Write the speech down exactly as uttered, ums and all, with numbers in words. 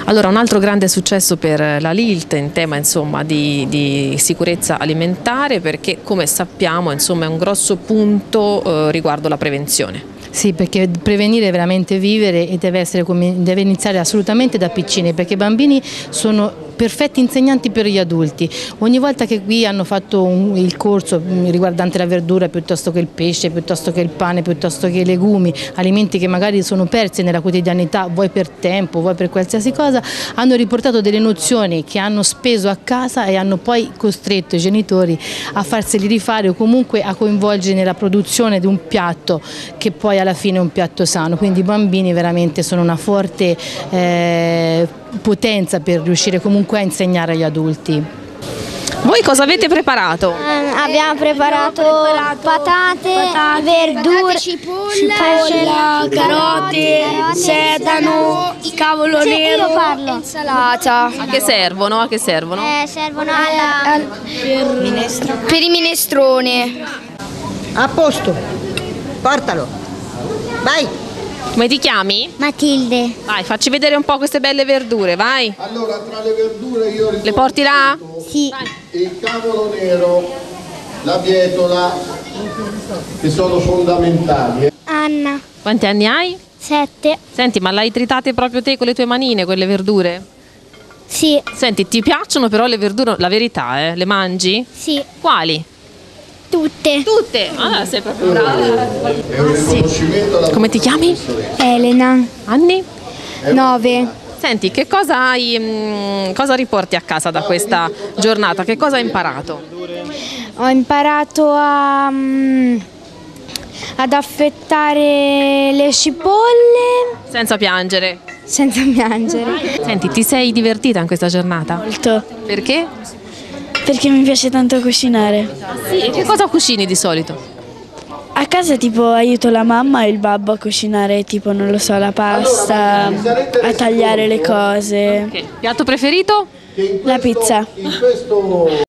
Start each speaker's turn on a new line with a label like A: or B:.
A: Allora, un altro grande successo per la Lilt in tema insomma, di, di sicurezza alimentare, perché come sappiamo insomma, è un grosso punto eh, riguardo la prevenzione.
B: Sì, perché prevenire è veramente vivere e deve, essere, deve iniziare assolutamente da piccini, perché i bambini sono perfetti insegnanti per gli adulti. Ogni volta che qui hanno fatto un, il corso riguardante la verdura piuttosto che il pesce, piuttosto che il pane, piuttosto che i legumi, alimenti che magari sono persi nella quotidianità, vuoi per tempo, vuoi per qualsiasi cosa, hanno riportato delle nozioni che hanno speso a casa e hanno poi costretto i genitori a farseli rifare o comunque a coinvolgere nella produzione di un piatto che poi alla fine è un piatto sano. Quindi i bambini veramente sono una forte eh, potenza per riuscire comunque a insegnare agli adulti.
A: Voi cosa avete preparato?
C: Eh, abbiamo, preparato abbiamo preparato patate, patate verdure, patate, cipolla, cipolla, carote, carote, sedano, cavolo sì, nero, insalata.
A: A che servono? A che servono?
C: Eh, servono alla, al,
D: per, per i minestrone.
E: A posto, portalo, vai!
A: Come ti chiami?
C: Matilde.
A: Vai, facci vedere un po' queste belle verdure, vai.
F: Allora, tra le verdure io
A: le porti là?
C: Sì.
F: Il cavolo nero, la bietola, che sono fondamentali.
C: Anna.
A: Quanti anni hai?
C: Sette.
A: Senti, ma l'hai tritate proprio te con le tue manine, quelle verdure?
C: Sì.
A: Senti, ti piacciono però le verdure, la verità, eh? Le mangi?
C: Sì.
A: Quali?
C: Tutte.
A: Tutte? Ah, sei proprio brava.
F: È un riconoscimento alla
A: Come ti chiami?
C: Elena.
A: Anni?
C: Nove.
A: Senti, che cosa hai, mh, cosa riporti a casa da questa giornata? Che cosa hai imparato?
C: Ho imparato a, um, ad affettare le cipolle
A: Senza piangere.
C: senza piangere.
A: Senti, ti sei divertita in questa giornata?
D: Molto,
A: Perché?
D: perché mi piace tanto cucinare.
A: Sì, e che cosa cucini di solito?
D: A casa tipo aiuto la mamma e il babbo a cucinare tipo, non lo so, la pasta, a tagliare le cose.
A: Okay. Piatto preferito?
D: La pizza.
F: In questo